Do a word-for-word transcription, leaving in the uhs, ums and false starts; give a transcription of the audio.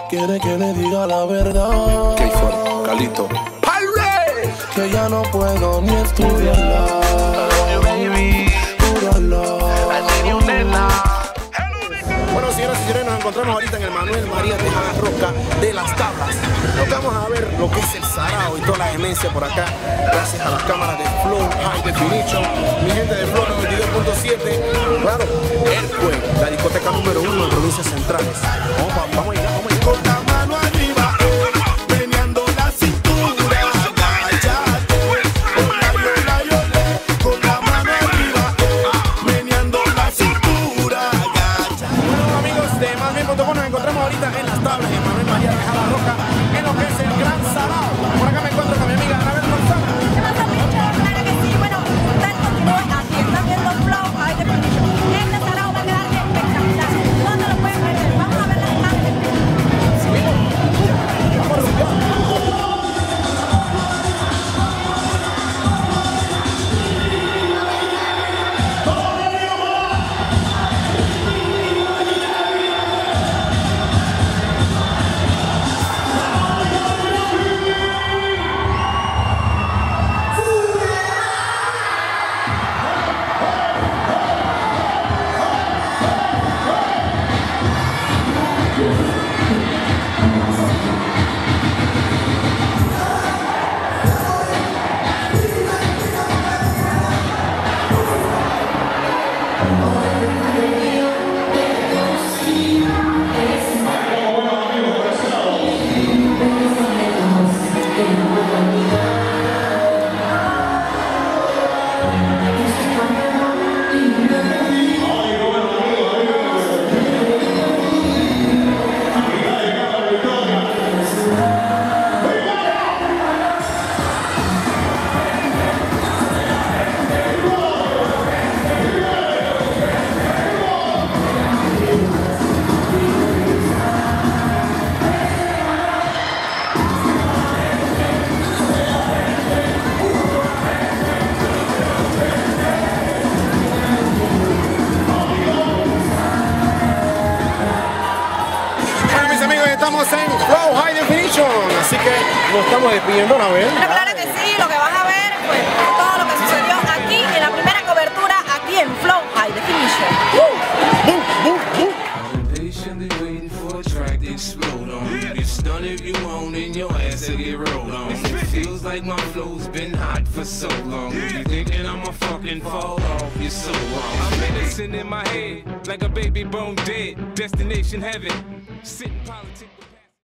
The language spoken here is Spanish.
Quiere que le diga la verdad. ¿Qué fue? Calito. Que ya no puedo ni estudiarla. Puro love. Bueno, señoras y señores, nos encontramos ahorita en el Manuel María Tejada Roca de Las Tablas. Lo que vamos a ver lo que es el sarao y toda la demencia por acá, gracias a las cámaras de Flow High Definition. Mi gente de Flow noventa y dos punto siete. Claro, el juego, la discoteca número uno en provincias centrales. Vamos, vamos, vamos allá, vamos allá. Con la mano arriba, meneando la cintura. Agáchate, ola, ola, ola. Con la mano arriba, meneando la cintura. Agáchate. Bueno, amigos de Más Bien punto com, nos encontramos ahorita en Las Tablas, en Manuel María Tejada Roca, en lo que es el Gran Sarao. Por acá me encuentro con mi amiga Anabel González. ¿Qué pasa, Picho? Claro que sí. Bueno, ustedes continúen aquí. Están viendo Flow High Definition. Este sarao va a quedar espectacular. No te lo puedes perder. Vamos a ver las imágenes. Estamos en Flow High Definition, así que nos estamos despidiendo, ¿no? Bueno, claro que sí. Lo que vas a ver fue todo lo que sucedió aquí en la primera cobertura aquí en Flow High Definition. Patiently waiting for a track to explode on. You get stunned if you want and your ass will get rolled on. It feels like my flow's been hot for so long. You thinking I'ma fucking fall off, you're so wrong. I'm menacing in my head like a baby bone dead. Destination heaven. Sitting politics.